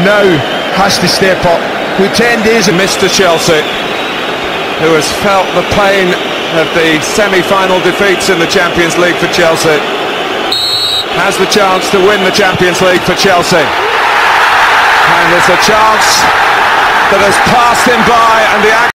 now has to step up. With 10 days of Mr. Chelsea, who has felt the pain of the semi-final defeats in the Champions League for Chelsea, has the chance to win the Champions League for Chelsea. And it's a chance that has passed him by, and the